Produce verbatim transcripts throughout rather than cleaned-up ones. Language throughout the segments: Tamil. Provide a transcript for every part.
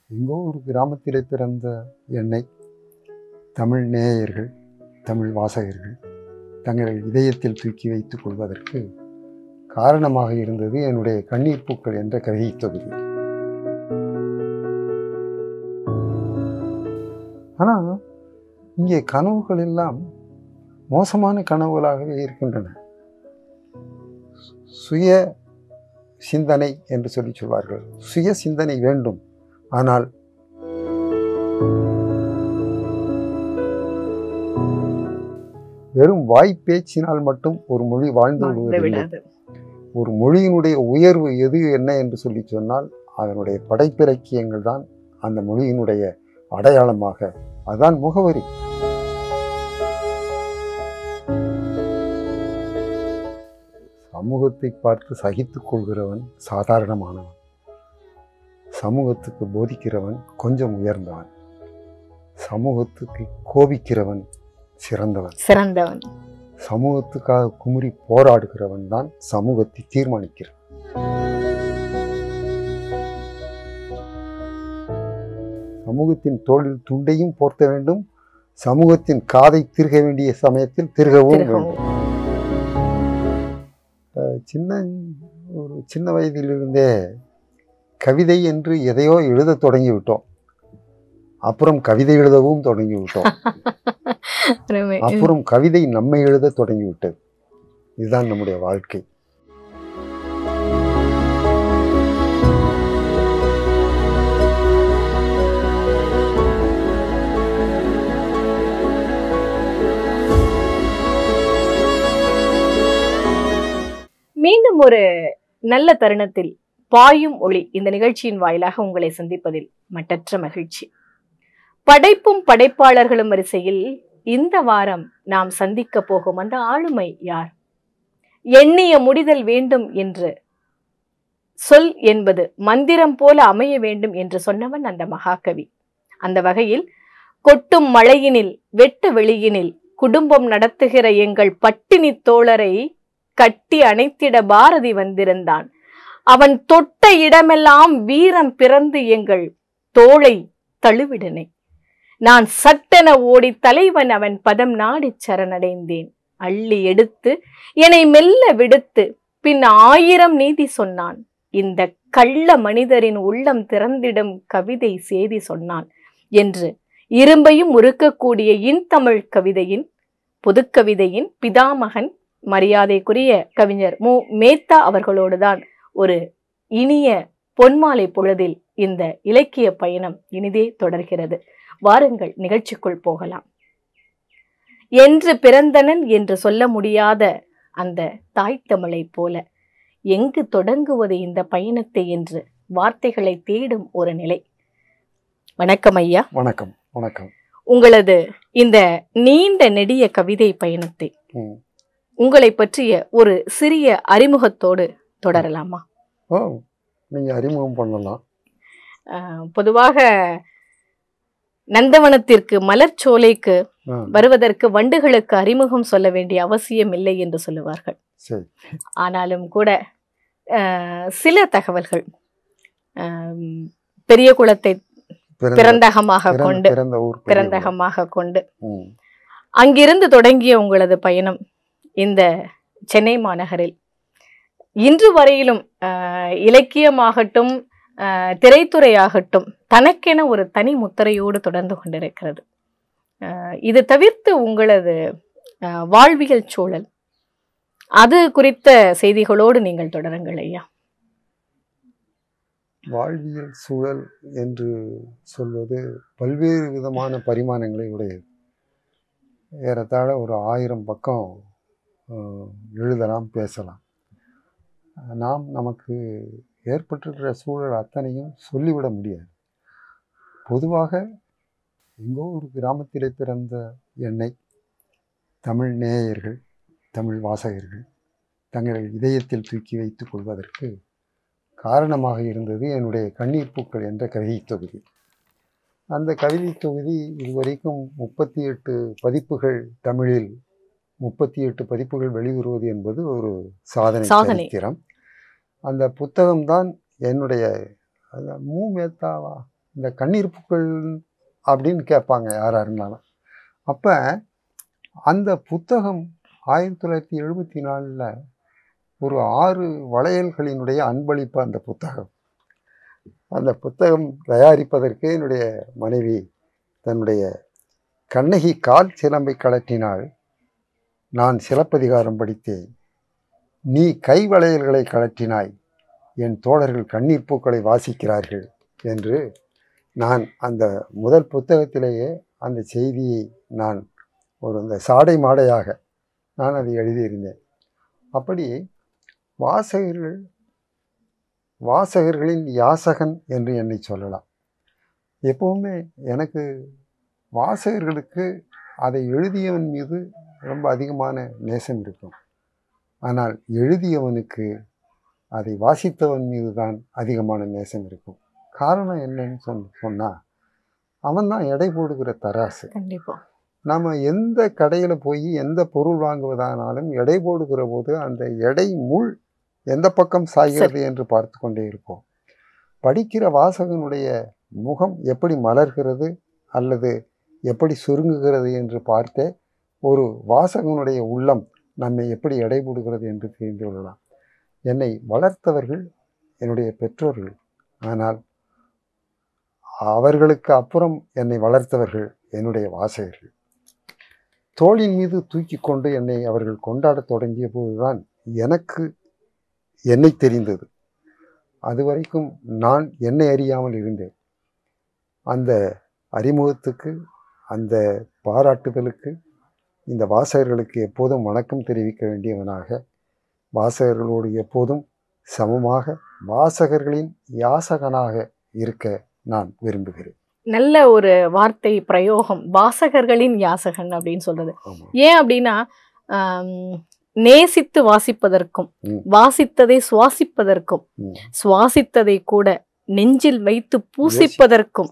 எங்கோ ஒரு கிராமத்திலே பிறந்த என்னை தமிழ் நேயர்கள், தமிழ் வாசகர்கள் தங்கள் இதயத்தில் தூக்கி வைத்துக் கொள்வதற்கு காரணமாக இருந்தது என்னுடைய கண்ணீர் பூக்கள் என்ற கவிதை தொகுதி. ஆனால் இங்கே கனவுகள் எல்லாம் மோசமான கனவுகளாகவே இருக்கின்றன. சுய சிந்தனை என்று சொல்லி சொல்வார்கள். சுய சிந்தனை வேண்டும், ஆனால் வெறும் வாய்ப்பேச்சினால் மட்டும் ஒரு மொழி வாழ்ந்து விடுவதில்லை. ஒரு மொழியினுடைய உயர்வு எது என்ன என்று சொல்லி சொன்னால் அதனுடைய படைப்பிலக்கியங்கள் தான் அந்த மொழியினுடைய அடையாளமாக, அதுதான் முகவரி. சமூகத்தை பார்த்து சகித்துக் கொள்கிறவன் சாதாரணமானவன், சமூகத்துக்கு போதிக்கிறவன் கொஞ்சம் உயர்ந்தவன், சமூகத்துக்கு கோபிக்கிறவன் சிறந்தவன் சிறந்தவன் சமூகத்துக்காக குமுறி போராடுகிறவன் தான் சமூகத்தை தீர்மானிக்கிறான். சமூகத்தின் தோளில் துண்டையும் போர்த்த வேண்டும், சமூகத்தின் காதை திருக வேண்டிய சமயத்தில் திருகவும் வேண்டும். சின்ன ஒரு சின்ன வயதிலிருந்தே கவிதை என்று எதையோ எழுத தொடங்கி விட்டோம். அப்புறம் கவிதை எழுதவும் தொடங்கி விட்டோம். அப்புறம் கவிதை நம்மை எழுத தொடங்கி விட்டது. இதுதான் நம்முடைய வாழ்க்கை. மீண்டும் ஒரு நல்ல தருணத்தில் பாயும் ஒளி இந்த நிகழ்ச்சியின் வாயிலாக உங்களை சந்திப்பதில் மட்டற்ற மகிழ்ச்சி. படைப்பும் படைப்பாளர்களும் வரிசையில் இந்த வாரம் நாம் சந்திக்க போகும் அந்த ஆளுமை யார்? எண்ணிய முடிதல் வேண்டும் என்று சொல் என்பது மந்திரம் போல அமைய வேண்டும் என்று சொன்னவன் அந்த மகாகவி. அந்த வகையில் கொட்டும் மழையினில் வெட்ட வெளியினில் குடும்பம் நடத்துகிற எங்கள் பட்டினி தோழரை கட்டி அணைத்திட பாரதி வந்திருந்தான். அவன் தொட்ட இடமெல்லாம் வீரம் பிறந்து எங்கள் தோளை தழுவிடனே. நான் சட்டென ஓடி தலைவன் அவன் பதம் நாடி சரணடைந்தேன். அள்ளி எடுத்து என்னை மெல்ல விடுத்து பின் ஆயிரம் நீதி சொன்னான். இந்த கள்ள மனிதரின் உள்ளம் திறந்திடும் கவிதை செய்தி சொன்னான் என்று இரும்பையும் உருக்கக்கூடிய இன்தமிழ் கவிதையின் புதுக்கவிதையின் பிதாமகன் மரியாதைக்குரிய கவிஞர் மு மேத்தா அவர்களோடுதான் ஒரு இனிய பொன்மாலை பொழுதில் இந்த இலக்கிய பயணம் இனிதே தொடர்கிறது. வாருங்கள், நிகழ்ச்சிக்குள் போகலாம். என்று பிறந்தனன் என்று சொல்ல முடியாத அந்த தாய் தமிழை போல எங்கு தொடங்குவது இந்த பயணத்தை என்று வார்த்தைகளை தேடும் ஒரு நிலை. வணக்கம் ஐயா. வணக்கம். வணக்கம். உங்களது இந்த நீண்ட நெடிய கவிதை பயணத்தை உங்களை பற்றிய ஒரு சிறிய அறிமுகத்தோடு தொடரலாமா? ஓ, நீங்க அறிமுகம் பண்ணலாம். பொதுவாக நந்தவனத்திற்கு மலர்ச்சோலைக்கு வருவதற்கு வண்டுகளுக்கு அறிமுகம் சொல்ல வேண்டிய அவசியம் இல்லை என்று சொல்லுவார்கள். ஆனாலும் கூட சில தகவல்கள் பெரிய குளத்தை பிறந்தகமாக கொண்டு பிறந்தகமாக கொண்டு அங்கிருந்து தொடங்கிய உங்களது பயணம் இந்த சென்னை மாநகரில் இன்று வரையிலும் இலக்கியமாகட்டும் திரைத்துறையாகட்டும் தனக்கென ஒரு தனி முத்திரையோடு தொடர்ந்து கொண்டிருக்கிறது. இது தவிர்த்து உங்களது வாழ்வியல் சூழல், அது குறித்த செய்திகளோடு நீங்கள் தொடருங்கள் ஐயா. வாழ்வியல் சூழல் என்று சொல்வது பல்வேறு விதமான பரிமாணங்களை உடையது. ஏறத்தாழ ஒரு ஆயிரம் பக்கம் எழுதலாம், பேசலாம். நாம் நமக்கு ஏற்பட்டிருக்கிற சூழல் அத்தனையும் சொல்லிவிட முடியாது. பொதுவாக எங்கோ ஒரு கிராமத்திலே பிறந்த என்னை தமிழ் நேயர்கள், தமிழ் வாசகர்கள் தங்கள் இதயத்தில் தூக்கி வைத்துக் கொள்வதற்கு காரணமாக இருந்தது என்னுடைய கண்ணீர் பூக்கள் என்ற கவிதை தொகுதி. அந்த கவிதை தொகுதி இதுவரைக்கும் முப்பத்தி எட்டு பதிப்புகள், தமிழில் முப்பத்தி எட்டு பதிப்புகள் வெளிவருவது என்பது ஒரு சாதனை சரித்திரம். அந்த புத்தகம்தான் என்னுடைய மு மேத்தாவா இந்த கண்ணீர் பூக்கள் அப்படின்னு கேட்பாங்க யாராக இருந்தாலும். அப்போ அந்த புத்தகம் ஆயிரத்தி தொள்ளாயிரத்தி எழுபத்தி நாலில் ஒரு ஆறு வளையல்களினுடைய அன்பளிப்பு. அந்த புத்தகம் அந்த புத்தகம் தயாரிப்பதற்கு என்னுடைய மனைவி தன்னுடைய கண்ணகி கால் சிலம்பை கழற்றினாள், நான் சிலப்பதிகாரம் படித்தேன், நீ கை வளையல்களை கழற்றினாய், என் தோழர்கள் கண்ணீர் பூக்களை வாசிக்கிறார்கள் என்று நான் அந்த முதல் புத்தகத்திலேயே அந்த செய்தியை நான் ஒரு இந்த சாடை மாடையாக நான் அதை எழுதியிருந்தேன். அப்படி வாசகர்கள் வாசகர்களின் யாசகன் என்று என்னை சொல்லலாம். எப்பவுமே எனக்கு வாசகர்களுக்கு அதை எழுதியவன் மீது ரொம்ப அதிகமான நேசம் இருக்கும். ஆனால் எழுதியவனுக்கு அதை வாசித்தவன் மீது தான் அதிகமான நேசம் இருக்கும். காரணம் என்னன்னு சொன்ன சொன்னால் அவன் தான் எடை போடுகிற தராசு. கண்டிப்பாக நம்ம எந்த கடையில் போய் எந்த பொருள் வாங்குவதானாலும் எடை போடுகிற போது அந்த எடை முள் எந்த பக்கம் சாகிறது என்று பார்த்து கொண்டே இருப்போம். படிக்கிற வாசகனுடைய முகம் எப்படி மலர்கிறது அல்லது எப்படி சுருங்குகிறது என்று பார்த்தே ஒரு வாசகனுடைய உள்ளம் நம்மை எப்படி எடை போடுகிறது என்று தெரிந்து கொள்ளலாம். என்னை வளர்த்தவர்கள் என்னுடைய பெற்றோர்கள், ஆனால் அவர்களுக்கு அப்புறம் என்னை வளர்த்தவர்கள் என்னுடைய வாசகர்கள். தோளின் மீது தூக்கி கொண்டு என்னை அவர்கள் கொண்டாடத் தொடங்கிய போதுதான் எனக்கு என்னை தெரிந்தது. அதுவரைக்கும் நான் என்னை அறியாமல் இருந்தேன். அந்த அறிமுகத்துக்கு, அந்த பாராட்டுதலுக்கு இந்த வாசகர்களுக்கு எப்போதும் வணக்கம் தெரிவிக்க வேண்டியவனாக, வாசகர்களோடு எப்போதும் சமமாக வாசகர்களின் யாசகனாக இருக்க நான் விரும்புகிறேன். நல்ல ஒரு வார்த்தை பிரயோகம், வாசகர்களின் யாசகன் அப்படின்னு சொல்றது. ஏன் அப்படின்னா நேசித்து வாசிப்பதற்கும் வாசித்ததை சுவாசிப்பதற்கும் சுவாசித்ததை கூட நெஞ்சில் வைத்து பூசிப்பதற்கும்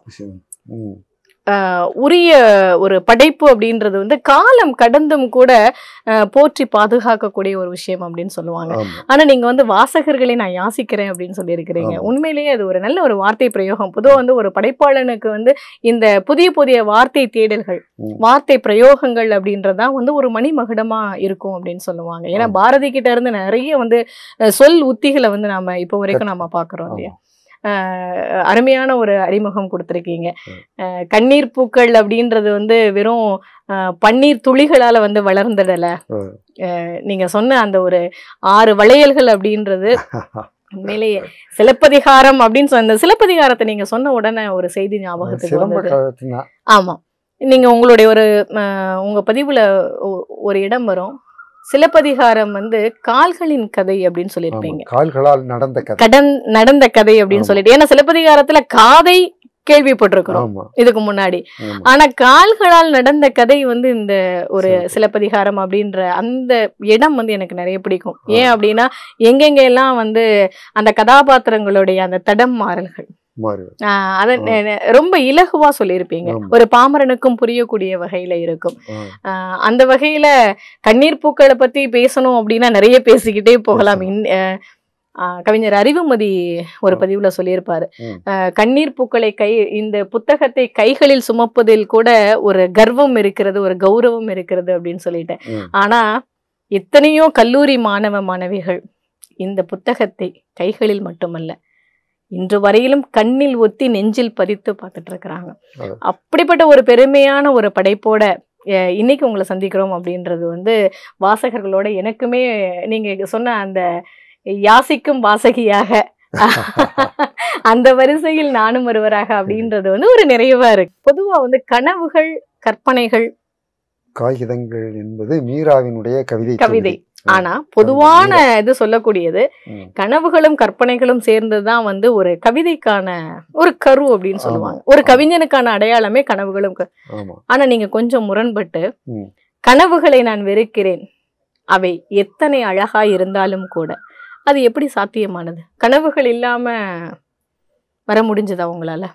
உரிய ஒரு படைப்பு அப்படின்றது வந்து காலம் கடந்தும் கூட போற்றி பாதுகாக்கக்கூடிய ஒரு விஷயம் அப்படின்னு சொல்லுவாங்க. ஆனா நீங்க வந்து வாசகர்களை நான் யாசிக்கிறேன் அப்படின்னு சொல்லி இருக்கிறீங்க. உண்மையிலேயே அது ஒரு நல்ல ஒரு வார்த்தை பிரயோகம். பொதுவாக வந்து ஒரு படைப்பாளனுக்கு வந்து இந்த புதிய புதிய வார்த்தை தேடல்கள், வார்த்தை பிரயோகங்கள் அப்படின்றதான் வந்து ஒரு மணிமகுடமா இருக்கும் அப்படின்னு சொல்லுவாங்க. ஏன்னா பாரதி கிட்ட இருந்து நிறைய வந்து சொல் உத்திகளை வந்து நாம இப்போ வரைக்கும் நம்ம பாக்குறோம் இல்லையா. அருமையான ஒரு அறிமுகம் கொடுத்துருக்கீங்க. கண்ணீர் பூக்கள் அப்படின்றது வந்து வெறும் பன்னீர் துளிகளால வந்து வளர்ந்துடல. நீங்க சொன்ன அந்த ஒரு ஆறு வளையல்கள் அப்படின்றது உண்மையிலேயே சிலப்பதிகாரம் அப்படின்னு சொன்ன சிலப்பதிகாரத்தை நீங்க சொன்ன உடனே ஒரு செய்தி ஞாபகத்துக்கு வந்தது. ஆமா, நீங்க உங்களுடைய ஒரு உங்க பதிவுல ஒரு இடம் வரும், சிலப்பதிகாரம் வந்து கால்களின் கதை அப்படின்னு சொல்லியிருப்பீங்க. கால்களால் நடந்த கதை, கடன் நடந்த கதை அப்படின்னு சொல்லிட்டு. ஏன்னா சிலப்பதிகாரத்துல காதை கேள்விப்பட்டிருக்கிறோம் இதுக்கு முன்னாடி, ஆனா கால்களால் நடந்த கதை வந்து இந்த ஒரு சிலப்பதிகாரம் அப்படின்ற அந்த இடம் வந்து எனக்கு நிறைய பிடிக்கும். ஏன் அப்படின்னா எங்கெங்க எல்லாம் வந்து அந்த கதாபாத்திரங்களுடைய அந்த தடம் மாறல்கள் அத ரொம்ப இலகுவா சொல்லியிருப்பீங்க. ஒரு பாமரனுக்கும் புரியக்கூடிய வகையில இருக்கும். ஆஹ் அந்த வகையில கண்ணீர் பூக்களை பத்தி பேசணும் அப்படின்னா நிறைய பேசிக்கிட்டே போகலாம். கவிஞர் அறிவுமதி ஒரு பதிவுல சொல்லியிருப்பாரு, கண்ணீர் பூக்களை கை இந்த புத்தகத்தை கைகளில் சுமப்பதில் கூட ஒரு கர்வம் இருக்கிறது, ஒரு கௌரவம் இருக்கிறது அப்படின்னு சொல்லிட்டேன். ஆனா எத்தனையோ கல்லூரி மாணவ மாணவிகள் இந்த புத்தகத்தை கைகளில் மட்டுமல்ல இன்று வரையிலும் கண்ணில் ஒத்தி நெஞ்சில் பதித்து பார்த்துட்டு இருக்கிறாங்க. அப்படிப்பட்ட ஒரு பெருமையான ஒரு படைப்போட இன்னைக்கு உங்களை சந்திக்கிறோம் அப்படின்றது வந்து வாசகர்களோட எனக்குமே நீங்க சொன்ன அந்த யாசிக்கும் வாசகியாக அந்த வரிசையில் நானும் ஒருவராக அப்படின்றது வந்து ஒரு நிறைவா இருக்கு. பொதுவா வந்து கனவுகள், கற்பனைகள், காகிதங்கள் என்பது மீராவினுடைய கவிதை கவிதை ஆனா பொதுவான இது சொல்லக்கூடியது கனவுகளும் கற்பனைகளும் சேர்ந்ததுதான் வந்து ஒரு கவிதைக்கான ஒரு கரு அப்படின்னு சொல்லுவாங்க. ஒரு கவிஞனுக்கான அடையாளமே கனவுகளும். ஆனா நீங்க கொஞ்சம் முரண்பட்டு கனவுகளை நான் வெறுக்கிறேன், அவை எத்தனை அழகா இருந்தாலும் கூட அது எப்படி சாத்தியமானது? கனவுகள் இல்லாம வர முடிஞ்சதா உங்களால?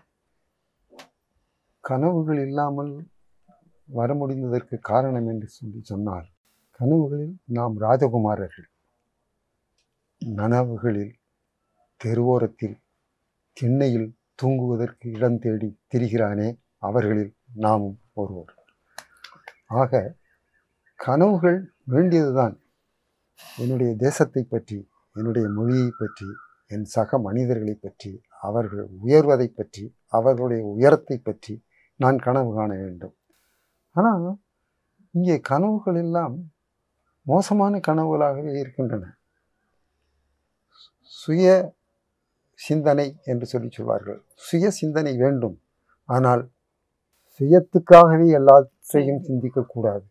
கனவுகள் இல்லாமல் வர முடிந்ததற்கு காரணம் என்று சொல்லி சொன்னால், கனவுகளில் நாம் ராஜகுமாரர்கள், நனவுகளில் தெருவோரத்தில் திண்ணையில் தூங்குவதற்கு இடம் தேடி திரிகிறானே, அவர்களில் நாமும் ஒருவர். ஆக கனவுகள் வேண்டியதுதான். என்னுடைய தேசத்தை பற்றி, என்னுடைய மொழியை பற்றி, என் சக மனிதர்களை பற்றி, அவர்கள் உயர்வதை பற்றி, அவர்களுடைய உயரத்தை பற்றி நான் கனவு காண வேண்டும். ஆனால் இங்கே கனவுகள் எல்லாம் மோசமான கனவுகளாகவே இருக்கின்றன. சுய சிந்தனை என்று சொல்லி சொல்வார்கள். சுய சிந்தனை வேண்டும், ஆனால் சுயத்துக்காகவே எல்லாத்தையும் சிந்திக்கக்கூடாது.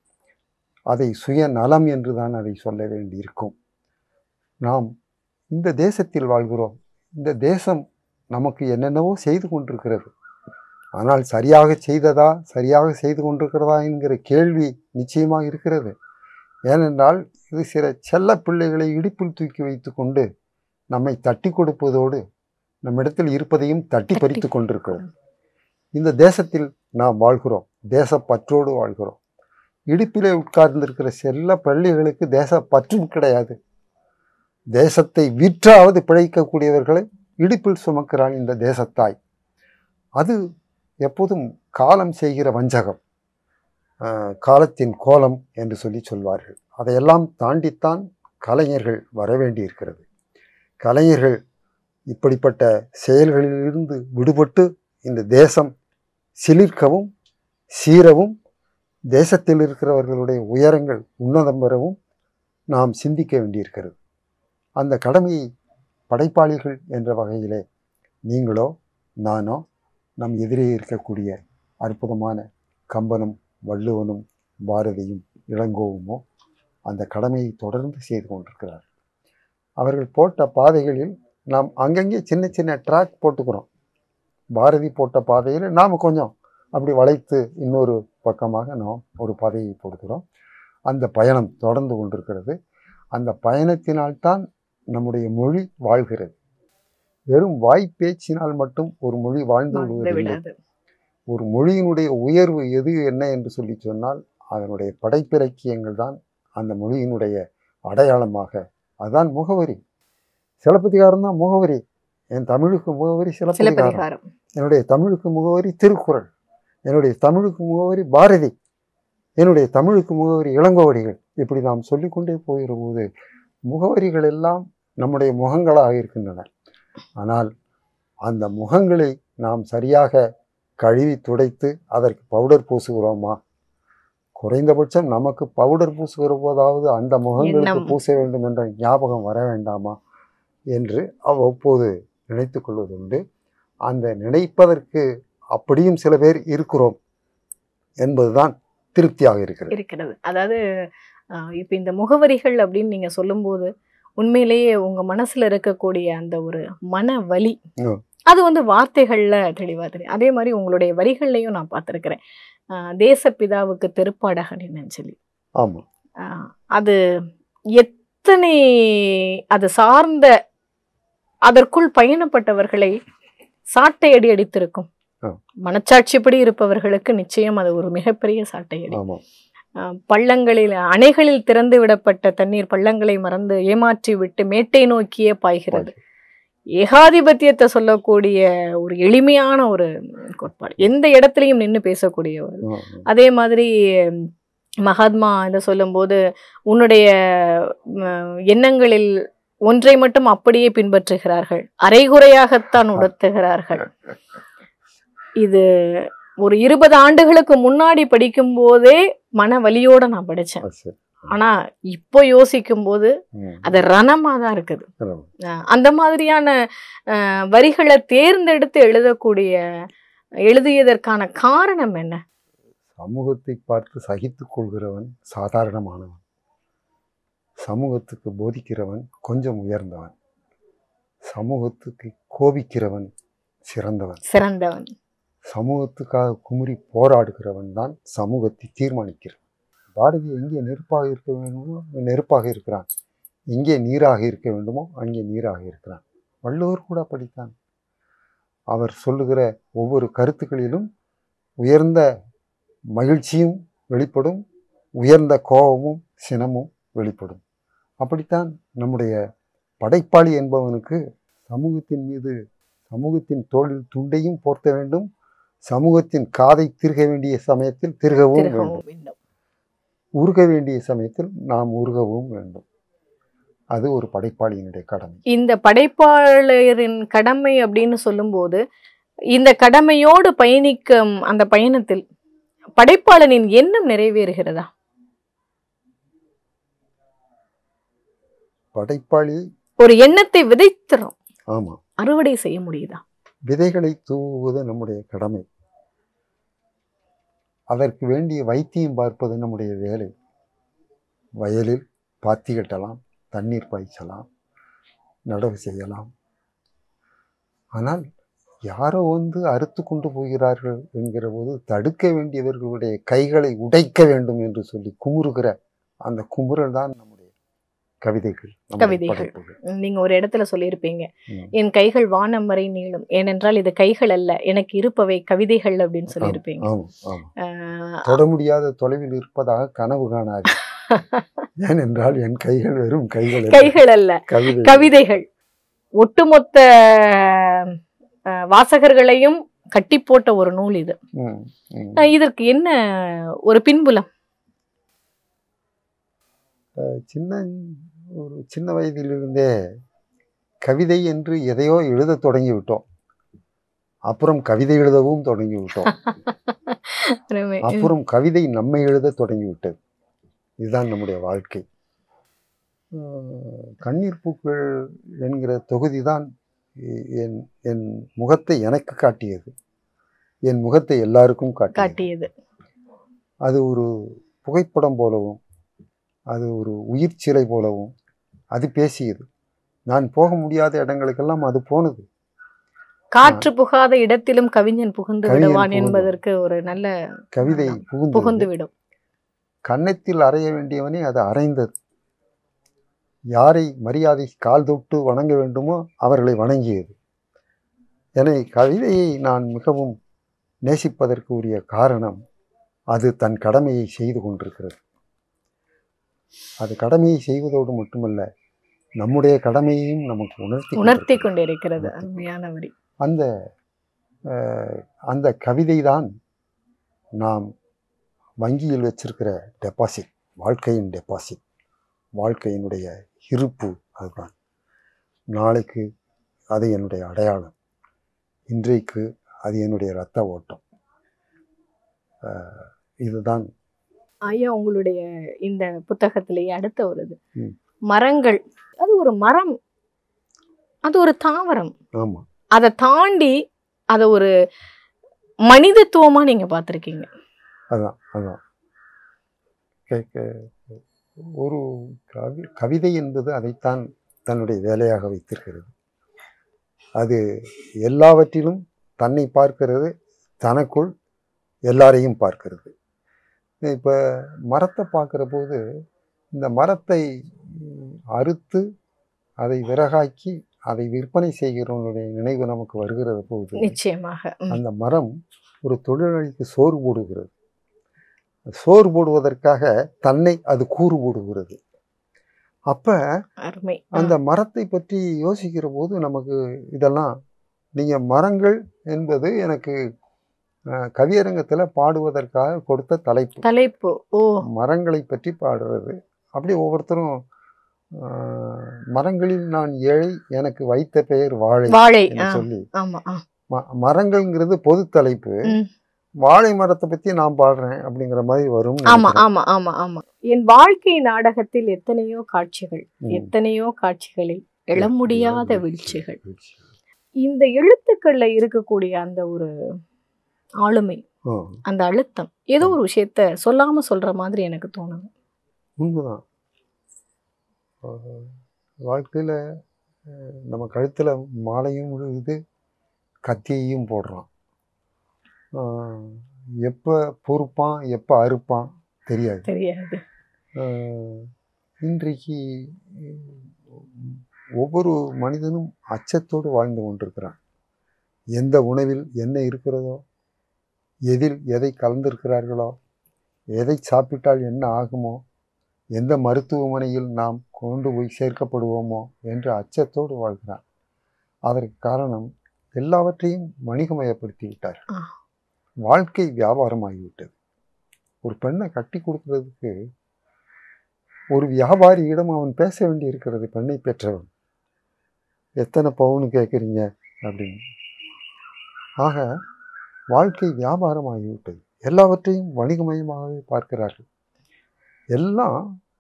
அதை சுய நலம் என்று தான் அதை சொல்ல வேண்டியிருக்கும். நாம் இந்த தேசத்தில் வாழ்கிறோம். இந்த தேசம் நமக்கு என்னென்னவோ செய்து கொண்டிருக்கிறது. ஆனால் சரியாக செய்ததா, சரியாக செய்து கொண்டிருக்கிறதா என்கிற கேள்வி நிச்சயமாக இருக்கிறது. ஏனென்றால் இது சில செல்ல பிள்ளைகளை இடுப்பில் தூக்கி வைத்து கொண்டு நம்மை தட்டி கொடுப்பதோடு நம்மிடத்தில் இருப்பதையும் தட்டி பறித்து கொண்டிருக்கிறது. இந்த தேசத்தில் நாம் வாழ்கிறோம், தேசப்பற்றோடு வாழ்கிறோம். இடுப்பிலே உட்கார்ந்திருக்கிற செல்ல பள்ளிகளுக்கு தேச பற்றும் கிடையாது. தேசத்தை விற்றாவது பிழைக்கக்கூடியவர்களை இடுப்பில் சுமக்கிறான் இந்த தேசத்தாய். அது எப்போதும் காலம் செய்கிற வஞ்சகம், காலத்தின் கோலம் என்று சொல்லி சொல்வார்கள். அதையெல்லாம் தாண்டித்தான் கலைஞர்கள் வர வேண்டியிருக்கிறது. கலைஞர்கள் இப்படிப்பட்ட செயல்களிலிருந்து விடுபட்டு இந்த தேசம் சிலிர்க்கவும் சீரவும், தேசத்தில் இருக்கிறவர்களுடைய உயரங்கள் உன்னதம் பெறவும் நாம் சிந்திக்க வேண்டியிருக்கிறது. அந்த கடமையை படைப்பாளிகள் என்ற வகையிலே நீங்களோ நானோ நம் எதிரே இருக்கக்கூடிய அற்புதமான கம்பனும் வள்ளுவனும் பாரதியும் இளங்கோவுமோ அந்த கடமையை தொடர்ந்து செய்து கொண்டிருக்கிறார்கள். அவர்கள் போட்ட பாதைகளில் நாம் அங்கங்கே சின்ன சின்ன ட்ராக் போட்டுக்கிறோம். பாரதி போட்ட பாதையில் நாம் கொஞ்சம் அப்படி வளைத்து இன்னொரு பக்கமாக நாம் ஒரு பாதையை போடுகிறோம். அந்த பயணம் தொடர்ந்து கொண்டிருக்கிறது. அந்த பயணத்தினால்தான் நம்முடைய மொழி வாழ்கிறது. வெறும் வாய்ப்பேச்சினால் மட்டும் ஒரு மொழி வாழ்ந்து விடுவதில்லை. ஒரு மொழியினுடைய உயர்வு எது என்ன என்று சொல்லி சொன்னால் அதனுடைய படைப்பிலக்கியங்கள் தான் அந்த மொழியினுடைய அடையாளமாக, அதுதான் முகவரி. சிலப்பதிகாரம் தான் முகவரி. என் தமிழுக்கு முகவரி சிலப்பதிகாரம், என்னுடைய தமிழுக்கு முகவரி திருக்குறள், என்னுடைய தமிழுக்கு முகவரி பாரதி, என்னுடைய தமிழுக்கு முகவரி இளங்கோவடிகள். இப்படி நாம் சொல்லிக்கொண்டே போகிற போது முகவரிகள் எல்லாம் நம்முடைய முகங்களாக இருக்கின்றன. ஆனால் அந்த முகங்களை நாம் சரியாக கழுவி துடைத்து அதற்கு பவுடர் பூசுகிறோமா? குறைந்தபட்சம் நமக்கு பவுடர் பூசுகிற போதாவது அந்த முகங்களுக்கு பூச வேண்டும் என்ற ஞாபகம் வர வேண்டாமா என்று அவ்வப்போது நினைத்து கொள்வதுண்டு. அந்த நினைப்பதற்கு அப்படியும் சில பேர் இருக்கிறோம் என்பதுதான் திருப்தியாக இருக்கிறது இருக்கிறது அதாவது இப்போ இந்த முகவரிகள் அப்படின்னு நீங்க சொல்லும்போது உண்மையிலேயே உங்க மனசுல இருக்கக்கூடிய அந்த ஒரு மன வலி அது வந்து வார்த்தைகள்ல தெளிவா தெரியும். அதே மாதிரி உங்களுடைய வரிகள்லையும் நான் பார்த்துருக்கிறேன். தேசப்பிதாவுக்கு திருப்பாடகன்னு சொல்லி, ஆமா, அது எத்தனை அது சார்ந்த அதற்குள் பயணப்பட்டவர்களை சாட்டையடி அடித்திருக்கும். மனச்சாட்சிப்படி இருப்பவர்களுக்கு நிச்சயம் அது ஒரு மிகப்பெரிய சாட்டையடி. பள்ளங்களில் அணைகளில் திறந்து விடப்பட்ட தண்ணீர் பள்ளங்களை மறந்து ஏமாற்றி விட்டு மேட்டை நோக்கியே பாய்கிறது. ஏகாதிபத்தியத்தை சொல்லக்கூடிய ஒரு எளிமையான ஒரு கோட்பாடு, எந்த இடத்துலையும் நின்று பேசக்கூடிய ஒரு. அதே மாதிரி மகாத்மா இதை சொல்லும்போது உன்னுடைய எண்ணங்களில் ஒன்றை மட்டும் அப்படியே பின்பற்றுகிறார்கள், அரைகுறையாகத்தான் உணர்த்துகிறார்கள். இது ஒரு இருபது ஆண்டுகளுக்கு முன்னாடி படிக்கும் போதே மன வலியோட நான் படிச்சேன். ஆனா இப்போ யோசிக்கும் போது அது ரணமா தான் இருக்குது. அந்த மாதிரியான வரிகளை தேர்ந்தெடுத்து எழுதக்கூடிய எழுதியதற்கான காரணம் என்ன? சமூகத்தை பார்த்து சகித்துக் கொள்கிறவன் சாதாரணமானவன், சமூகத்துக்கு போதிக்கிறவன் கொஞ்சம் உயர்ந்தவன், சமூகத்துக்கு கோபிக்கிறவன் சிறந்தவன் சிறந்தவன் சமூகத்துக்காக குமுறி போராடுகிறவன் தான் சமூகத்தை தீர்மானிக்கிறான். பாரதி எங்கே நெருப்பாக இருக்க வேண்டுமோ நெருப்பாக இருக்கிறான், எங்கே நீராக இருக்க வேண்டுமோ அங்கே நீராக இருக்கிறான். வள்ளுவர் கூட அப்படித்தான். அவர் சொல்லுகிற ஒவ்வொரு கருத்துக்களிலும் உயர்ந்த மகிழ்ச்சியும் வெளிப்படும், உயர்ந்த கோபமும் சினமும் வெளிப்படும். அப்படித்தான் நம்முடைய படைப்பாளி என்பவனுக்கு சமூகத்தின் மீது சமூகத்தின் தோளில் துண்டையும் போர்த்த வேண்டும், சமூகத்தின் காதை திருக வேண்டிய சமயத்தில் திருகவும் வேண்டும், வேண்டும். உருக வேண்டிய சமயத்தில் நாம் உருகவும் வேண்டும். அது ஒரு படைப்பாளியினுடைய கடமை. இந்த படைப்பாளரின் கடமை அப்படின்னு சொல்லும்போது, இந்த கடமையோடு பயணிக்கும் அந்த பயணத்தில் படைப்பாளனின் எண்ணம் நிறைவேறுகிறதா? படைப்பாளி ஒரு எண்ணத்தை விதைக்கிறோம், ஆமா, அறுவடை செய்ய முடியுதா? விதைகளை தூவுவது நம்முடைய கடமை. அதற்கு வேண்டிய வைத்தியம் பார்ப்பது நம்முடைய வேலை. வயலில் பாத்தி கட்டலாம், தண்ணீர் பாய்ச்சலாம், நடவு செய்யலாம். ஆனால் யாரோ வந்து அறுத்து கொண்டு போகிறார்கள் என்கிற போது தடுக்க வேண்டியவர்களுடைய கைகளை உடைக்க வேண்டும் என்று சொல்லி குமுறுகிற அந்த குமுறல் தான் நம்முடைய கவிதைகள், கவிதைகள். நீங்க ஒரு இடத்துல சொல்லியிருப்பீங்க, என் கைகள் வானம் வரை நீளும், ஏனென்றால் இது கைகள் அல்ல, எனக்கு இருப்பவை கவிதைகள் அப்படின்னு சொல்லியிருப்பீங்க. தொட முடியாத தொலைவில் இருப்பதாக கனவு காணாது, ஏனென்றால் என் கைகள் வெறும் கைகள் கைகள் அல்ல, கவிதைகள். ஒட்டுமொத்த வாசகர்களையும் கட்டி போட்ட ஒரு நூல் இது. இதற்கு என்ன ஒரு பின்புலம்? சின்ன ஒரு சின்ன வயதிலிருந்தே கவிதை என்று எதையோ எழுத தொடங்கி விட்டோம். அப்புறம் கவிதை எழுதவும் தொடங்கி விட்டோம். அப்புறம் கவிதை நம்மை எழுத தொடங்கி விட்டது. இதுதான் நம்முடைய வாழ்க்கை. கண்ணீர் பூக்கள் என்கிற தொகுதி தான் என் என் முகத்தை எனக்கு காட்டியது, என் முகத்தை எல்லாருக்கும் காட்டியது. அது ஒரு புகைப்படம் போலவும், அது ஒரு உயிர் சிலை போலவும் அது பேசியது. நான் போக முடியாத இடங்களுக்கெல்லாம் அது போனது. காற்று புகாத இடத்திலும் கவிஞன் புகுந்து விடுவான் என்பதற்கு ஒரு நல்ல கவிதை புகுந்து விடும். கன்னத்தில் அறைய வேண்டியவனே அது அறைந்தது. யாரை மரியாதை கால் தொட்டு வணங்க வேண்டுமோ அவர்களை வணங்கியது. எனவே கவிதையை நான் மிகவும் நேசிப்பதற்கு உரிய காரணம், அது தன் கடமையை செய்து கொண்டிருக்கிறது. அது கடமையை செய்வதோடு மட்டுமல்ல, நம்முடைய கடமையையும் நமக்கு உணர்த்தி உணர்த்தி கொண்டிருக்கிறது. அருமையான வரி. அந்த அந்த கவிதை தான் நாம் வங்கியில் வச்சிருக்கிற டெபாசிட், வாழ்க்கையின் டெபாசிட், வாழ்க்கையினுடைய இருப்பு. அதுதான் நாளைக்கு அது என்னுடைய அடையாளம், இன்றைக்கு அது என்னுடைய இரத்த ஓட்டம். இதுதான் ஐயா உங்களுடைய இந்த புத்தகத்திலேயே அடுத்த ஒரு இது, மரங்கள். அது ஒரு மரம், அது ஒரு தாவரம். ஆமா, அதை தாண்டி அதை ஒரு மனிதத்துவமா நீங்க பார்த்திருக்கீங்க. அதான் அதான் ஒரு கவி கவிதை என்பது அதைத்தான் தன்னுடைய வேலையாக வைத்திருக்கிறது. அது எல்லாவற்றிலும் தன்னை பார்க்கிறது, தனக்குள் எல்லாரையும் பார்க்கிறது. இப்போ மரத்தை பார்க்குற போது, இந்த மரத்தை அறுத்து அதை விறகாக்கி அதை விற்பனை செய்கிறவனுடைய நினைவு நமக்கு வருகிறது போது, நிச்சயமாக அந்த மரம் ஒரு தொழிலாளிக்கு சோறு போடுகிறது. சோறு போடுவதற்காக தன்னை அது கூறு போடுகிறது. அப்ப அந்த மரத்தை பற்றி யோசிக்கிற போது நமக்கு இதெல்லாம், நீங்க மரங்கள் என்பது எனக்கு கவியரங்கத்துல பாடுவதற்காக கொடுத்த தலைப்பு தலைப்பு ஓ மரங்களை பற்றி பாடுறது. அப்படி ஒவ்வொருத்தரும் மரங்களில் நான் ஏழை, எனக்கு வைத்த பெயர் வாழை வாழை சொல்லி, மரங்கள்ங்கிறது பொது தலைப்பு, வாழை மரத்தை பத்தி நான் பாடுறேன் அப்படிங்கிற மாதிரி வரும். ஆமா ஆமா ஆமா ஆமா என் வாழ்க்கை நாடகத்தில் எத்தனையோ காட்சிகள், எத்தனையோ காட்சிகளில் எழ முடியாத வீழ்ச்சிகள். இந்த எழுத்துக்கள்ல இருக்கக்கூடிய அந்த ஒரு ஆளுமை, அந்த அழுத்தம், ஏதோ ஒரு விஷயத்த சொல்லாம சொல்ற மாதிரி எனக்கு தோணுது. உண்மைதான். வாழ்க்கையில நம்ம கழுத்துல மாலையும் விழுகுது, கத்தியையும் போடுறான். எப்ப பொறுப்பான் எப்ப அறுப்பான் தெரியாது தெரியாது. இன்றைக்கு ஒவ்வொரு மனிதனும் அச்சத்தோடு வாழ்ந்து கொண்டிருக்கிறான். எந்த உணவில் என்ன இருக்கிறதோ, எதில் எதை கலந்திருக்கிறார்களோ, எதை சாப்பிட்டால் என்ன ஆகுமோ, எந்த மருத்துவமனையில் நாம் கொண்டு போய் சேர்க்கப்படுவோமோ என்று அச்சத்தோடு வாழ்கிறான். அதற்கு காரணம் எல்லாவற்றையும் வணிகமயப்படுத்தி விட்டார். ஆ. வாழ்க்கை வியாபாரமாகிவிட்டது. ஒரு பெண்ணை கட்டி கொடுக்கறதுக்கு ஒரு வியாபாரியிடம் அவன் பேச வேண்டி இருக்கிறது. பெண்ணை பெற்றவன் எத்தனை பவுன்னு கேட்குறீங்க அப்படின்னு. ஆக வாழ்க்கை வியாபாரமாகிவிட்டது. எல்லாவற்றையும் வணிகமயமாகவே பார்க்கிறார்கள். எல்லாம்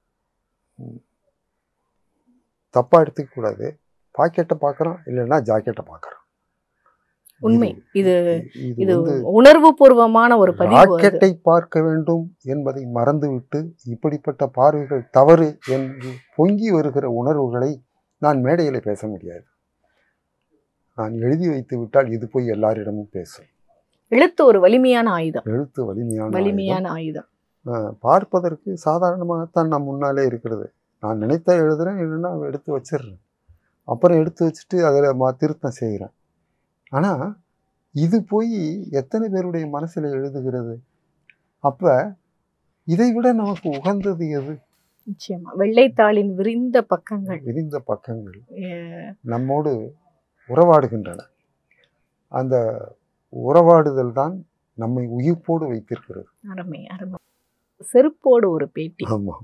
தப்பா எடுத்துக்க கூடாது. பாக்கெட்டை பார்க்குறான், இல்லைன்னா ஜாக்கெட்டை பார்க்குறான். உண்மை. இது இது இது வந்து உணர்வு பூர்வமான ஒரு பதிவு அது. ராக்கெட்டை பார்க்க வேண்டும் என்பதை மறந்துவிட்டு இப்படிப்பட்ட பார்வைகள் தவறு என்று பொங்கி வருகிற உணர்வுகளை நான் மேடையில் பேச முடியாது. நான் எழுதி வைத்து விட்டால் இது போய் எல்லாரிடமும் பேசும். எழுத்து ஒரு வலிமையான ஆயுதம். எழுத்து வலிமையான வலிமையான ஆயுதம். ஆயுதம். பார்ப்பதற்கு சாதாரணமாகத்தான் நம் முன்னாலே இருக்கிறது. நான் நினைத்தா எழுதுறேன், இல்லைன்னா எடுத்து வச்சிடுறேன். அப்புறம் எடுத்து வச்சுட்டு அதில் மா திருத்தம் செய்கிறேன். ஆனால் இது போய் எத்தனை பேருடைய மனசில் எழுதுகிறது? அப்போ இதை விட நமக்கு உகந்தது எது? நிச்சயமா வெள்ளைத்தாளின் விரிந்த பக்கங்கள் விரிந்த பக்கங்கள் அஹ் நம்மோடு உறவாடுகின்றன. அந்த உறவாடுதல் தான் நம்மை உயிர்ப்போடு வைத்திருக்கிறது. அருமை அருமை. செருப்போடு ஒரு பேட்டி. ஆமாம்.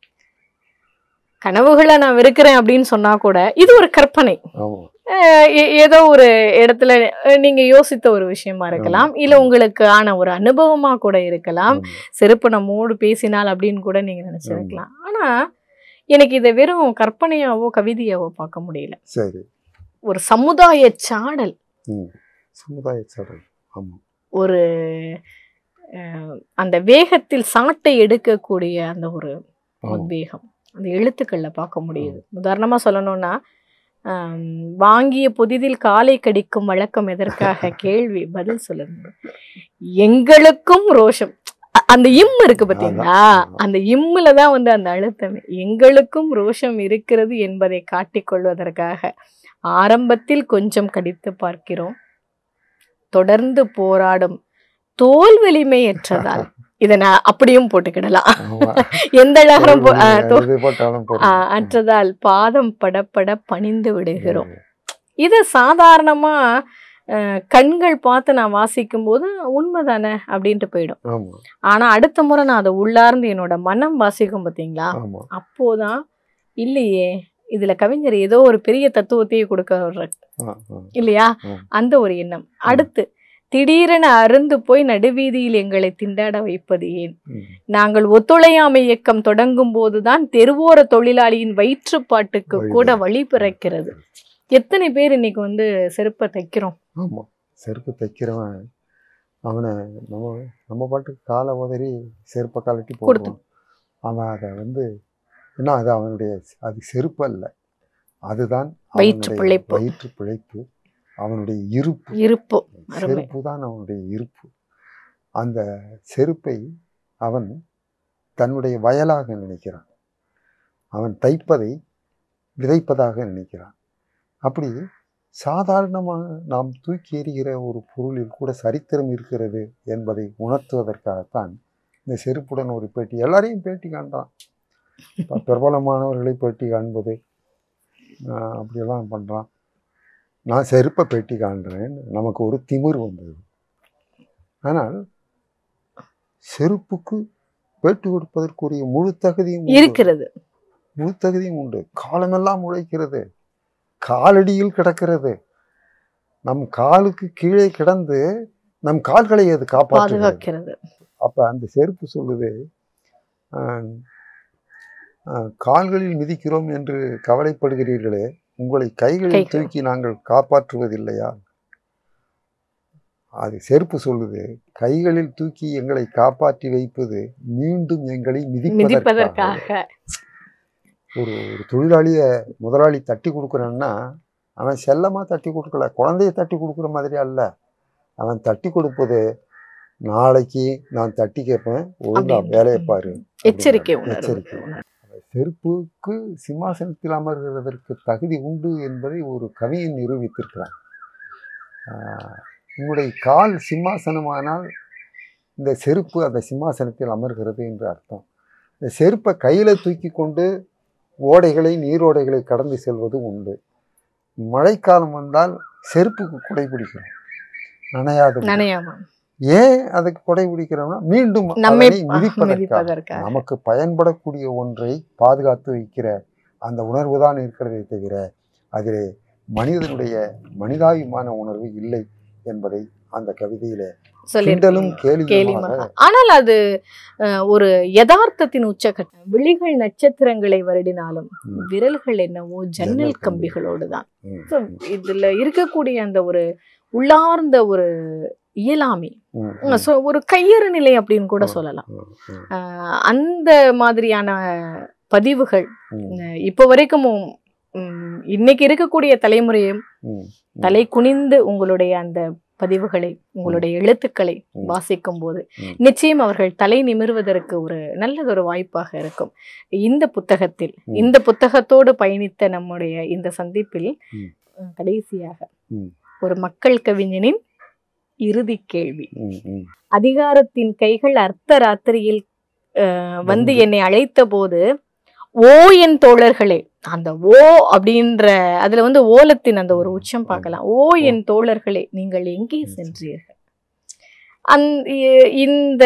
கனவுகளை நான் வெறுக்கிறேன் அப்படின்னு சொன்னா கூட இது ஒரு கற்பனை. ஆமாம். அஹ் ஏ- ஏதோ ஒரு இடத்துல அஹ் நீங்க யோசித்த ஒரு விஷயமா இருக்கலாம், இல்ல உங்களுக்கு ஆன ஒரு அனுபவமா கூட இருக்கலாம். ஆமாம். செருப்பு நம்மோடு பேசினால் அப்படின்னு கூட நீங்க நினைச்சிருக்கலாம். ஆனா எனக்கு இதை வெறும் கற்பனையாவோ கவிதையாவோ பார்க்க முடியல. சரி. ஒரு சமுதாய சாடல், ம். சமுதாய சடல். ஆமாம். ஒரு அஹ், அந்த வேகத்தில் சாட்டை எடுக்கக்கூடிய அந்த ஒரு ஆமாம். உத்வேகம் அந்த எழுத்துக்கள்ல பார்க்க முடியுது. உதாரணமா சொல்லணும்னா, ஆம், வாங்கிய புதிதில் காலை கடிக்கும் வழக்கம் எதற்காக? கேள்வி பதில் சொல்லுங்க. எங்களுக்கும் ரோஷம். அ- அந்த இம் இருக்கு பார்த்தீங்களா, அந்த இம்முல தான் வந்து அந்த அழுத்தமே. எங்களுக்கும் ரோஷம் இருக்கிறது என்பதை காட்டிக் கொள்வதற்காக ஆரம்பத்தில் கொஞ்சம் கடித்து பார்க்கிறோம், தொடர்ந்து போராடும் தோல் வலிமையற்றதால். இதை நான் அப்படியும் போட்டுக்கிடலாம். ஆமா. எந்த நகரம் போ- ஆ, தோ- எது போட்டாலும் ஆ, போடலாம். அற்றதால் பாதம் படப்பட பணிந்து விடுகிறோம். இதை சாதாரணமா அஹ், கண்கள் பார்த்து நான் வாசிக்கும் போது உண்மைதானே அப்படின்ட்டு போயிடும். ஆமா. ஆனா அடுத்த முறை நான் அதை உள்ளார்ந்து என்னோட மனம் வாசிக்கும் பார்த்தீங்களா, ஆமா. அப்போதான் இல்லையே இதுல கவிஞர் ஏதோ ஒரு பெரிய தத்துவத்தையே கொடுக்க வர்றார் ஆ, ஆ. இல்லையா, ம். அந்த ஒரு எண்ணம். அடுத்து திடீரென அருந்து போய் நடுவீதியில் எங்களை திண்டாட வைப்பது ஏன்? ம். நாங்கள் ஒத்துழையாமை இயக்கம் தொடங்கும் போதுதான் தெருவோர தொழிலாளியின் வயிற்றுப்பாட்டுக்கு கூட வழி பிறக்கிறது. எத்தனை பேர் இன்னைக்கு வந்து செருப்பை தைக்கிறோம்? ஆமா. செருப்பு தைக்கிறவன் அவனை நம்ம நம்ம பாட்டுக்கு காலை உதறி செருப்பை கழட்டி கொடுத்து. போடுவான். அவன் அதை வந்து என்ன, அது அவனுடைய அது செருப்பு அல்ல, அதுதான் வயிற்று அவனுடைய பிழைப்பு. வயிற்று பிழைப்பு, அவனுடைய இருப்பு. இருப்பு. அருமை. செருப்பு தான் அவனுடைய இருப்பு. அந்த செருப்பை அவன் தன்னுடைய வயலாக நினைக்கிறான். அவன் தைப்பதை விதைப்பதாக நினைக்கிறான். அப்படி சாதாரணமாக நாம் தூக்கி எறிகிற ஒரு பொருளில் கூட சரித்திரம் இருக்கிறது என்பதை உணர்த்துவதற்காகத்தான் இந்த செருப்புடன் ஒரு பேட்டி. எல்லாரையும் பேட்டி காண்றான். இப்ப பிரபலமானவர்களை பேட்டி காண்பது ஆஹ் அப்படியெல்லாம் பண்ணுறான். நான் செருப்பை பேட்டி காண்றேன், நமக்கு ஒரு திமிர் வந்தது. ஆனால் செருப்புக்கு பேட்டி கொடுப்பதற்குரிய முழு தகுதியும் உண்டு. இருக்கிறது. முழு தகுதியும் உண்டு. காலமெல்லாம் உழைக்கிறது, காலடியில் கிடக்கிறது. நம் காலுக்கு கீழே கிடந்து நம் கால்களை அது காப்பாற்றுகிறது. பாதுகாக்கிறது. அப்ப அந்த செருப்பு சொல்லுது, ஆஹ், ஆஹ், கால்களில் மிதிக்கிறோம் என்று கவலைப்படுகிறீர்களே, உங்களை கைகளில் கைகள். தூக்கி நாங்கள் காப்பாற்றுவதில்லையா? அது செருப்பு சொல்லுது, கைகளில் தூக்கி எங்களை காப்பாற்றி வைப்பது மீண்டும் எங்களை மிதிப்பதற்காக. மிதிப்பதற்காக. ஒரு ஒரு தொழிலாளிய முதலாளி தட்டி கொடுக்குறான்னா அவன் செல்லமா தட்டி கொடுக்கல, குழந்தைய தட்டி கொடுக்குற மாதிரி அல்ல. அவன் தட்டி கொடுப்பது, நாளைக்கு நான் தட்டி கேட்பேன், ஒழுங்கா அப்படின்னு. வேலையை பாரு. எச்சரிக்கை அப்படிங்கிற உணர்வு. எச்சரிக்கை. செருப்புக்கு சிம்மாசனத்தில் அமர்கிறதற்கு தகுதி உண்டு என்பதை ஒரு கவியன் நிரூபித்திருக்கிறான். ஆஹ், உன்னுடைய கால் சிம்மாசனமானால் இந்த செருப்பு அந்த சிம்மாசனத்தில் அமர்கிறது என்று அர்த்தம். இந்த செருப்பை கையில் தூக்கி கொண்டு ஓடைகளை நீரோடைகளை கடந்து செல்வது உண்டு. மழைக்காலம் வந்தால் செருப்புக்கு குடை பிடிக்கிறோம், நனையாத. நனையாம ஏன் அதுக்கு குடை பிடிக்கிறோம்னா மீண்டும் நம்மை அதனை மிதிப்பதற்காக. மிதிப்பதற்காக. நமக்கு பயன்படக்கூடிய ஒன்றை பாதுகாத்து வைக்கிற அந்த உணர்வு தான் இருக்கிறதே தவிர அதிலே மனிதனுடைய மனிதாபிமான உணர்வு இல்லை என்பதை அந்த கவிதையில கிண்டலும் கேலியுமாக. ஆனால் அது ஒரு யதார்த்தத்தின் உச்சகட்டம். விழிகள் நட்சத்திரங்களை வருடினாலும் விரல்கள் என்னவோ ஜன்னல் கம்பிகளோடுதான். இதுல இருக்கக்கூடிய அந்த ஒரு உள்ளார்ந்த ஒரு இயலாமை, ஒரு கையறு நிலை அப்படின்னு கூட சொல்லலாம். அந்த மாதிரியான பதிவுகள் இப்ப வரைக்கும் இன்னைக்கு இருக்கக்கூடிய தலைமுறையும் தலை குனிந்து உங்களுடைய அந்த பதிவுகளை, உங்களுடைய எழுத்துக்களை வாசிக்கும் போது நிச்சயம் அவர்கள் தலை நிமிர்வதற்கு ஒரு நல்லதொரு வாய்ப்பாக இருக்கும். இந்த புத்தகத்தில், இந்த புத்தகத்தோடு பயணித்த நம்முடைய இந்த சந்திப்பில் கடைசியாக ஒரு மக்கள் கவிஞனின் இறுதி கேள்வி. அதிகாரத்தின் கைகள் அர்த்த ராத்திரியில் வந்து என்னை அழைத்த போது, ஓ என் தோழர்களே, அந்த ஓ அப்படின்ற அதுல வந்து ஓலத்தின் அந்த ஒரு உச்சம் பார்க்கலாம். ஓ என் தோழர்களே, நீங்கள் எங்கே சென்றீர்கள்? அந் இந்த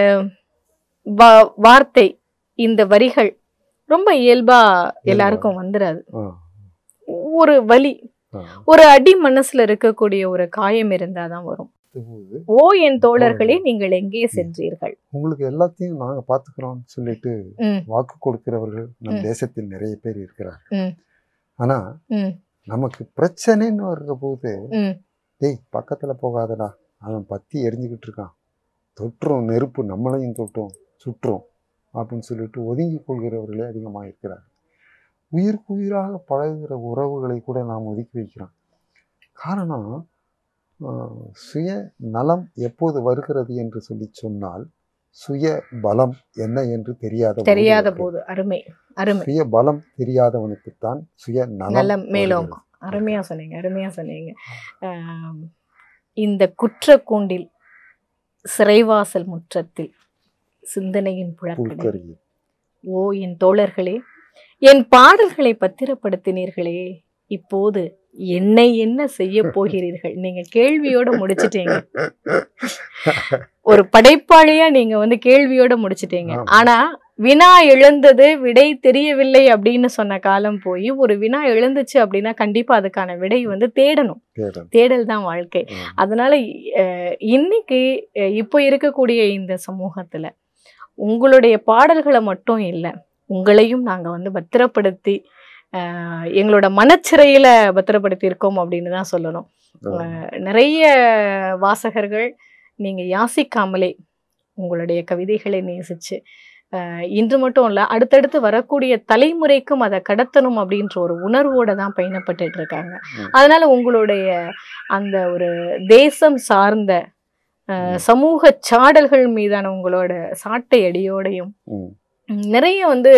வார்த்தை, இந்த வரிகள் ரொம்ப இயல்பா எல்லாருக்கும் வந்துடாது. ஒரு வலி, ஒரு அடி மனசுல இருக்கக்கூடிய ஒரு காயம் இருந்தாதான் வரும். ஓ என் தோழர்களே, நீங்கள் எங்கே சென்றீர்கள்? உங்களுக்கு எல்லாத்தையும் நாங்க பாத்துக்கிறோம் சொல்லிட்டு வாக்கு கொடுக்கிறவர்கள் நம் தேசத்தில் நிறைய பேர் இருக்கிறார்கள். ஆனா நமக்கு பிரச்சனைன்னு வர்ற போது, டேய் பக்கத்துல போகாதடா, அவன் பத்தி எரிஞ்சுக்கிட்டு இருக்கான், தொற்றும் நெருப்பு நம்மளையும் தொட்டும் சுற்றும் அப்படின்னு சொல்லிட்டு ஒதுங்கி கொள்கிறவர்களே அதிகமாக இருக்கிறார்கள். உயிருக்கு உயிராக பழகுகிற உறவுகளை கூட நாம் ஒதுக்கி வைக்கிறோம். காரணம், சுய நலம் எப்போது வருகிறது என்று சொல்லி சொன்னால் சுய பலம் என்ன என்று தெரியாத தெரியாத போது. அருமை அருமை. சுய பலம் தெரியாதவனுக்குத்தான் சுய நலம் மேலும். அருமையா சொன்னீங்க, அருமையா சொன்னீங்க. இந்த குற்ற கூண்டில், சிறைவாசல் முற்றத்தில், சிந்தனையின் புழக்கத்தில், ஓ என் தோழர்களே, என் பாடல்களை பத்திரப்படுத்தினீர்களே, இப்போது என்னை என்ன செய்ய போகிறீர்கள்? நீங்க கேள்வியோட முடிச்சிட்டீங்க. ஒரு படைப்பாளியா நீங்க வந்து கேள்வியோட முடிச்சிட்டீங்க. ஆனா வினா எழுந்தது, விடை தெரியவில்லை அப்படின்னு சொன்ன காலம் போய் ஒரு வினா எழுந்துச்சு அப்படின்னா கண்டிப்பா அதுக்கான விடை வந்து தேடணும். தேடல் தான் வாழ்க்கை. அதனால இன்னைக்கு இப்போ இருக்கக்கூடிய இந்த சமூகத்துல உங்களுடைய பாடல்களை மட்டும் இல்லை, உங்களையும் நாங்க வந்து பத்திரப்படுத்தி எங்களோட மனச்சிறையில பத்திரப்படுத்தி இருக்கோம் அப்படின்னு தான் சொல்லணும். நிறைய வாசகர்கள் நீங்க யாசிக்காமலே உங்களுடைய கவிதைகளை நேசிச்சு இன்று மட்டும் இல்ல, அடுத்தடுத்து வரக்கூடிய தலைமுறைக்கும் அதை கடத்தணும் அப்படின்ற ஒரு உணர்வோட தான் பயணப்பட்டு இருக்காங்க. அதனால உங்களுடைய அந்த ஒரு தேசம் சார்ந்த சமூக சாடல்கள் மீதான உங்களோட சாட்டை அடியோடையும் நிறைய வந்து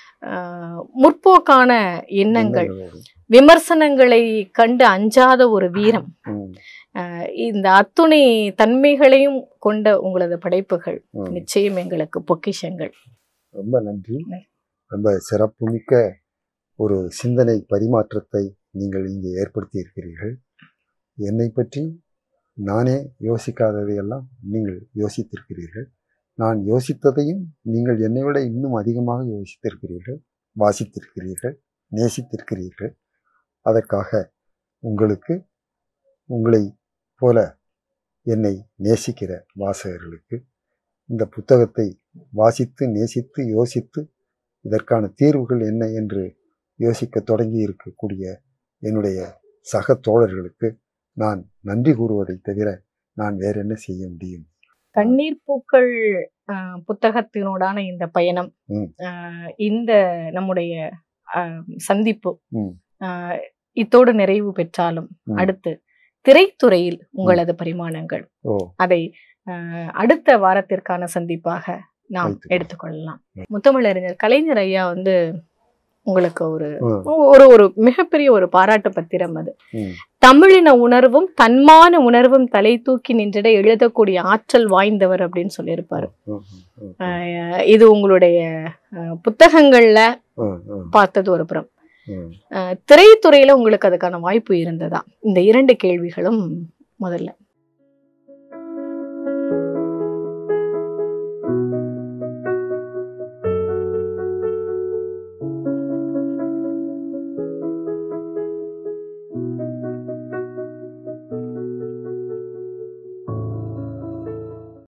முற்போக்கான எண்ணங்கள், விமர்சனங்களை கண்டு அஞ்சாத ஒரு வீரம், இந்த அத்துணை தன்மைகளையும் கொண்ட உங்களது படைப்புகள் நிச்சயம் எங்களுக்கு பொக்கிஷங்கள். ரொம்ப நன்றி. ரொம்ப சிறப்புமிக்க ஒரு சிந்தனை பரிமாற்றத்தை நீங்கள் இங்கே ஏற்படுத்தி இருக்கிறீர்கள். என்னை பற்றி நானே யோசிக்காததையெல்லாம் நீங்கள் யோசித்திருக்கிறீர்கள். நான் யோசித்ததையும் நீங்கள் என்னை விட இன்னும் அதிகமாக யோசித்திருக்கிறீர்கள், வாசித்திருக்கிறீர்கள், நேசித்திருக்கிறீர்கள். அதற்காக உங்களுக்கு, உங்களை போல என்னை நேசிக்கிற வாசகர்களுக்கு, இந்த புத்தகத்தை வாசித்து நேசித்து யோசித்து இதற்கான தீர்வுகள் என்ன என்று யோசிக்க தொடங்கி இருக்கக்கூடிய என்னுடைய சக தோழர்களுக்கு நான் நன்றி கூறுவதை தவிர நான் வேற என்ன செய்ய முடியும்? கண்ணீர் பூக்கள் புத்தகத்தினோடான இந்த பயணம், இந்த நம்முடைய சந்திப்பு இத்தோடு நிறைவு பெற்றாலும் அடுத்து திரைத்துறையில் உங்களது பரிமாணங்கள், அதை அடுத்த வாரத்திற்கான சந்திப்பாக நாம் எடுத்துக்கொள்ளலாம். முத்தமிழறிஞர் கலைஞர் ஐயா வந்து உங்களுக்கு ஒரு ஒரு ஒரு மிகப்பெரிய ஒரு பாராட்டு பத்திரம். அது தமிழின உணர்வும் தன்மான உணர்வும் தலை தூக்கி நின்றிட எழுதக்கூடிய ஆற்றல் வாய்ந்தவர் அப்படின்னு சொல்லியிருப்பாரு. இது உங்களுடைய புத்தகங்கள்ல பார்த்தது ஒரு புறம், ம். அஹ், திரைத்துறையில உங்களுக்கு அதுக்கான வாய்ப்பு இருந்ததா? இந்த இரண்டு கேள்விகளும் முதல்ல.